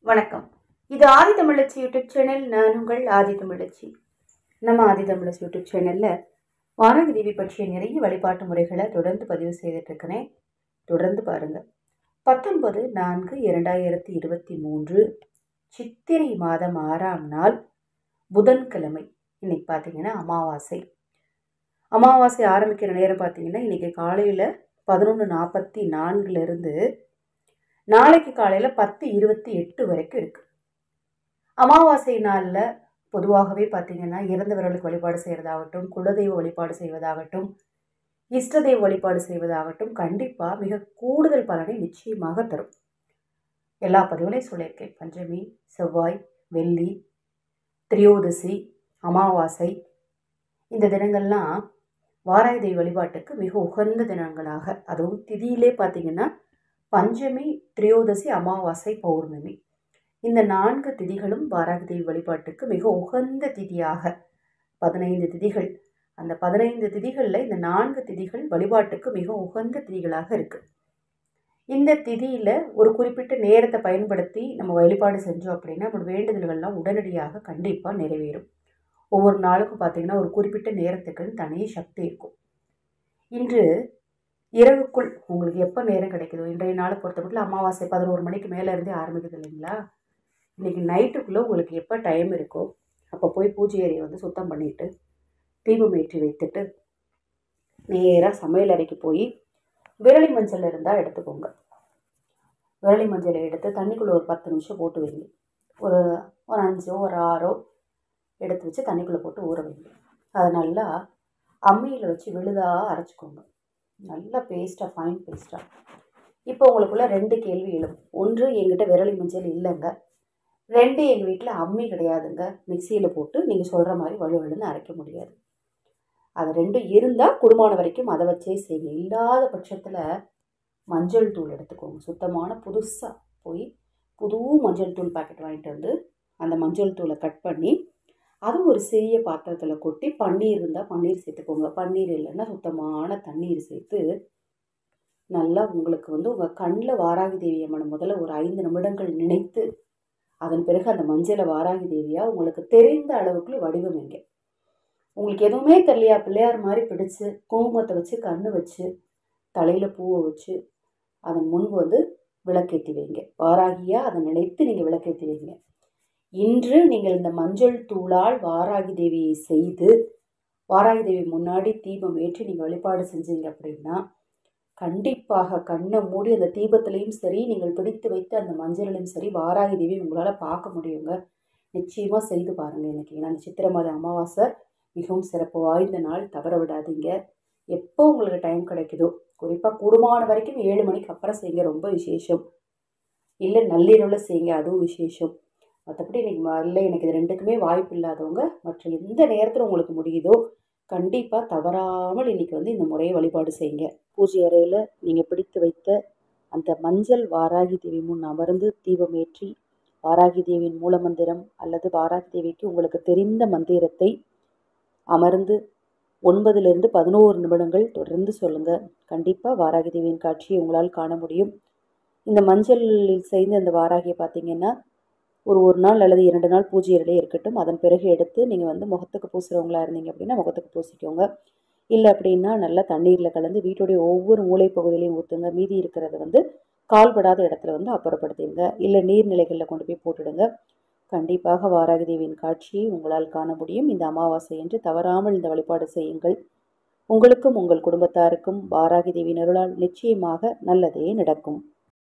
வணக்கம். இது ஆதி தமிழச்சி YouTube channel. நான் உங்கள் ஆதி தமிழச்சி. நம்ம ஆதி தமிழச்சி யூடியூப் சேனல்ல வாராகி தேவி பற்றிய நிறைய வழிபாட்டு முறைகளை தொடர்ந்து பதிவு செய்துட்டு இருக்கிறேன். தொடர்ந்து பாருங்க. 19/4/2023 சித்திரை மாதம் 6ஆம் நாள் புதன்கிழமை. இன்னைக்கு பார்த்தீங்கன்னா அமாவாசை. அமாவாசை ஆரம்பிக்கிற நேரம் பார்த்தீங்கன்னா இன்னைக்கு காலையில் 11:44 நாளைக்கு காலையில் 10:28 வரைக்கும் இருக்கு. அமாவாசை நாளில் பொதுவாகவே பார்த்தீங்கன்னா இறந்தவர்களுக்கு வழிபாடு செய்வதாகட்டும், குலதெய்வ வழிபாடு செய்வதாகட்டும், இஷ்ட தெய்வ வழிபாடு செய்வதாகட்டும் கண்டிப்பாக மிக கூடுதல் பலனை நிச்சயமாக தரும். எல்லா பதிவுகளையும் சொல்லியிருக்கேன். பஞ்சமி, செவ்வாய், வெள்ளி, திரியோதசி, அமாவாசை இந்த தினங்கள்லாம் வாராகி தேவி வழிபாட்டுக்கு மிக உகந்த தினங்களாக, அதுவும் திதியிலே பார்த்தீங்கன்னா பஞ்சமி, திரியோதசி, அமாவாசை, பௌர்ணமி இந்த 4 திதிகளும் வாராகி தேவி வழிபாட்டுக்கு மிக உகந்த திதியாக 15 திதிகள். அந்த 15 திதிகளில் இந்த 4 திதிகள் வழிபாட்டுக்கு மிக உகந்த திதிகளாக இருக்கு. இந்த திதியில ஒரு குறிப்பிட்ட நேரத்தை பயன்படுத்தி நம்ம வழிபாடு செஞ்சோம் அப்படின்னா நம்மளோட வேண்டுதல்கள்லாம் உடனடியாக கண்டிப்பாக நிறைவேறும். ஒவ்வொரு நாளுக்கும் பார்த்தீங்கன்னா ஒரு குறிப்பிட்ட நேரத்துக்குன்னு தனி சக்தி இருக்கும். இன்று இரவுக்குள் உங்களுக்கு எப்போ நேரம் கிடைக்குதோ, இன்றைய நாளை பொறுத்தமட்டில் அமாவாசை 11 மணிக்கு மேலே இருந்தே ஆரம்பிக்குது இல்லைங்களா? இன்றைக்கி நைட்டுக்குள்ளே உங்களுக்கு எப்போ டைம் இருக்கோ அப்போ போய் பூஜை அறையை சுத்தம் பண்ணிவிட்டு தீபம் ஏற்றி வைத்துட்டு நேராக சமையல் அறைக்கு போய் விரலி மஞ்சள் இருந்தால் எடுத்துக்கோங்க. விரலி மஞ்சளை எடுத்து தண்ணிக்குள்ளே ஒரு 10 நிமிஷம் போட்டு வைங்க. ஒரு 5 ஒரு 6 எடுத்து வச்சு தண்ணிக்குள்ளே போட்டு ஊற வைங்க. அதை நல்லா அம்மியில் வச்சு விழுதாக அரைச்சிக்கோங்க. நல்லா பேஸ்ட்டாக, ஃபைன் பேஸ்ட்டாக. இப்போ உங்களுக்குள்ள 2 கேள்வி எழும். 1, எங்கிட்ட விரலி மஞ்சள் இல்லைங்க. 2, எங்கள் வீட்டில் அம்மி கிடையாதுங்க. மிக்சியில் போட்டு நீங்கள் சொல்கிற மாதிரி வலுவலுன்னு அரைக்க முடியாது. அது 2 இருந்தால் குடும்பமான வரைக்கும் அதை வச்சே செய்யுங்க. இல்லாத பட்சத்தில் மஞ்சள் தூள் எடுத்துக்கோங்க. சுத்தமான புதுசாக போய் புது மஞ்சள் தூள் பாக்கெட் வாங்கிட்டு வந்து அந்த மஞ்சள் தூளை கட் பண்ணி அது ஒரு சிறிய பாத்திரத்தில் கொட்டி, பன்னீர் இருந்தால் பன்னீர் சேர்த்துக்கோங்க. பன்னீர் இல்லைன்னா சுத்தமான தண்ணீர் சேர்த்து நல்லா உங்களுக்கு உங்கள் கண்ணில் வாராகி தேவி அம்மனை முதல்ல ஒரு 5 நிமிடங்கள் நினைத்து அதன் பிறகு அந்த மஞ்சளை வாராகி தேவியாக உங்களுக்கு தெரிந்த அளவுக்கு வடிவமைங்க. உங்களுக்கு எதுவுமே தெரியலையா, பிள்ளையார் மாதிரி பிடிச்சு குங்குமத்தை வச்சு கண்ணு வச்சு தலையில் பூவை வச்சு அதன் முன்பு விளக்கேற்றி வைங்க. வாராகியாக அதை நினைத்து நீங்கள் விளக்கேற்றி வைங்க. இன்று நீங்கள் இந்த மஞ்சள் தூளால் வாராகி தேவியை செய்து வாராகி தேவி முன்னாடி தீபம் ஏற்றி நீங்கள் வழிபாடு செஞ்சீங்க அப்படின்னா கண்டிப்பாக கண்ணை மூடி அந்த தீபத்திலையும் சரி, நீங்கள் பிடித்து வைத்த அந்த மஞ்சளிலையும் சரி வாராகி தேவி உங்களால் பார்க்க முடியுங்க. நிச்சயமாக செய்து பாருங்கள். எனக்கு ஏன்னா அந்த சித்திரை மாத அமாவாசை மிகவும் சிறப்பு வாய்ந்த நாள், தவற விடாதீங்க. எப்போ உங்களுக்கு டைம் கிடைக்குதோ, குறிப்பாக கூடுமான வரைக்கும் 7 மணிக்கு அப்புறம் செய்யுங்க, ரொம்ப விசேஷம். இல்லை நள்ளிரவில் செய்யுங்க, அதுவும் விசேஷம். மற்றபடி இல்லை எனக்கு இது 2க்குமே வாய்ப்பு இல்லாதவங்க மற்ற எந்த நேரத்தில் உங்களுக்கு முடியுதோ கண்டிப்பாக தவறாமல் இன்றைக்கி இந்த முறையை வழிபாடு செய்யுங்க. பூஜை அறையில் நீங்கள் பிடித்து வைத்த அந்த மஞ்சள் வாராகி தேவி முன் அமர்ந்து தீபம் ஏற்றி வாராகி தேவியின் மூல மந்திரம் அல்லது வாராகி தேவிக்கு உங்களுக்கு தெரிந்த மந்திரத்தை அமர்ந்து 9லிருந்து 11 நிமிடங்கள் தொடர்ந்து சொல்லுங்கள். கண்டிப்பாக வாராகி தேவியின் காட்சியை உங்களால் காண முடியும். இந்த மஞ்சளில் செய்த அந்த வாராகியை பார்த்தீங்கன்னா ஒரு நாள் அல்லது 2 நாள் பூஜை அறையிலே இருக்கட்டும். அதன் பிறகு எடுத்து நீங்கள் முகத்துக்கு பூசுகிறவங்களா இருந்தீங்க அப்படின்னா முகத்துக்கு பூசிக்கோங்க. இல்லை அப்படின்னா நல்லா தண்ணீரில் கலந்து வீட்டுடைய ஒவ்வொரு மூளை பகுதியிலையும் ஊற்றுங்க. மீதி இருக்கிறத கால்படாத இடத்துல அப்புறப்படுத்திடுங்க. இல்லை நீர்நிலைகளில் கொண்டு போய் போட்டுடுங்க. கண்டிப்பாக வாராகி தேவியின் காட்சியை உங்களால் காண முடியும். இந்த அமாவாசை என்று தவறாமல் இந்த வழிபாடு செய்யுங்கள். உங்களுக்கும் உங்கள் குடும்பத்தாருக்கும் வாராகி தேவியின் அருளால் நிச்சயமாக நல்லதே நடக்கும்.